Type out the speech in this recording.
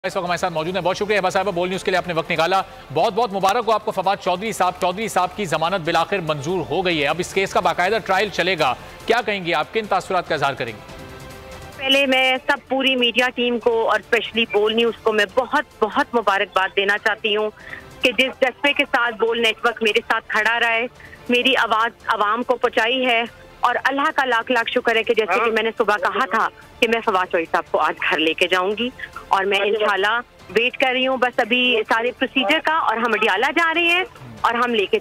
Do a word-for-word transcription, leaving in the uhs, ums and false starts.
इस वक्त हमारे साथ मौजूद है। बहुत शुक्रिया हिबा साहब, बोल न्यूज़ के लिए आपने वक्त निकाला। बहुत बहुत मुबारक हो आपको फवाद चौधरी साहब। चौधरी साहब की जमानत बिलाखिर मंजूर हो गई है। अब इस केस का बाकायदा ट्रायल चलेगा। क्या कहेंगे आप, किन तासुरात का इजहार करेंगे? पहले मैं सब पूरी मीडिया टीम को और स्पेशली बोल न्यूज़ को मैं बहुत बहुत मुबारकबाद देना चाहती हूँ कि जिस जज्बे के साथ बोल नेटवर्क मेरे साथ खड़ा रहे, मेरी आवाज़ आवाम को पहुँचाई है। और अल्लाह का लाख लाख शुक्र है कि जैसे कि मैंने सुबह कहा था कि मैं फवाद चौधरी साहब को आज घर लेके जाऊंगी और मैं इंशाल्लाह वेट कर रही हूँ बस अभी सारे प्रोसीजर का, और हम अडियाला जा रहे हैं और हम लेके